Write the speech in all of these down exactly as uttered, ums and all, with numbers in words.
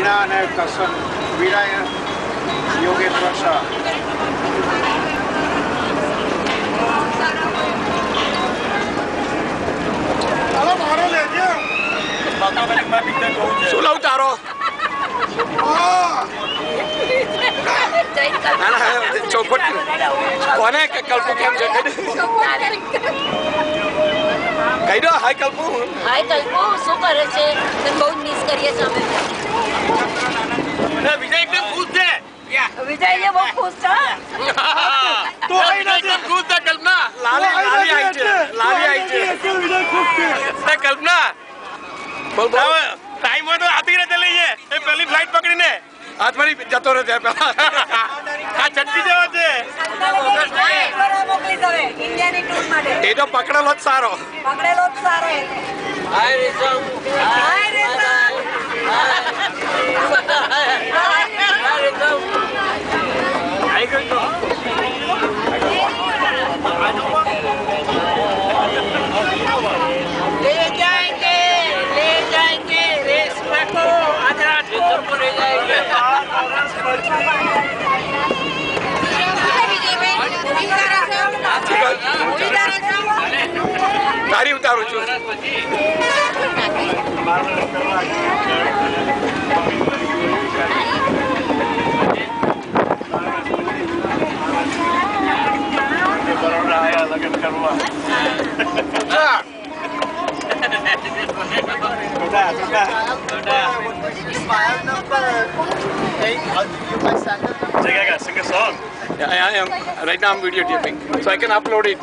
वीणा અને કરશન વીણા યોગેશ્વર શાહ શું લઉં તારો ચોખવટ કોને કલ્પુ કેમ છે કહી દો હાય કલ્પુ હાય કલ્પુ શું કરે છે બહુ જ મિસ કરીએ છીએ અમે વિજય એકદમ ખુશ છે વિજય એ બહુ ખુશ છે તો એકદમ ખુશ છે કલ્પના લાલી લાલી આવી છે લાલી આવી છે વિજય ખુશ છે કલ્પના બોલ બોલ ટાઈમ હોય તો આતી રહે લઈએ એ પહેલી ફ્લાઇટ પકડીને હાથમારી જતો રહે ત્યાં પેલા આ છટકી જવા છે એ તો પકડેલો જ સારો પકડેલો જ સારો હાય રેશમ હાય રેશમ આઈ ગયો ले जाएंगे ले जाएंगे रेशमा को आधा ढेर पर ले जाएंगे તારી ઉતારું છું લગન કરવા Sing a song. Yeah, I am. Right now I'm videotaping, so I can upload it.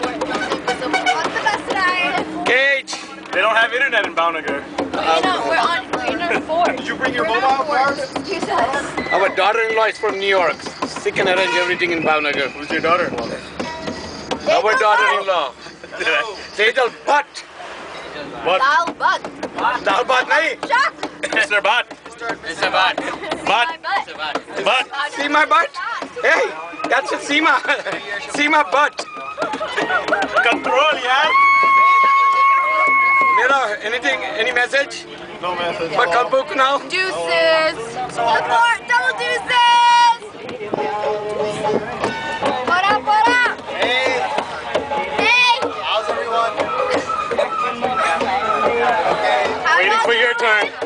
Cage. They don't have internet in Bhavnagar. We know, we're on we're four. Did you bring your mobile first? Jesus. Our daughter-in-law is from New York. She can arrange everything in Bhavnagar. Who's your daughter-in-law? Our daughter-in-law. Sejal Bhatt. What? Dal butt. Dal Bhatt nahi. Chuck. Mister Bhatt. Mister Bhatt. Bhatt. Bhatt. See my butt? Hey, that's a Seema. Seema Bhatt. Control, yaar. Mera, anything, any message? No message. For Kalpuk now? Deuces. Support. Double deuces. What up, what up? Hey. Hey. How's everyone? How Waiting about for your turn.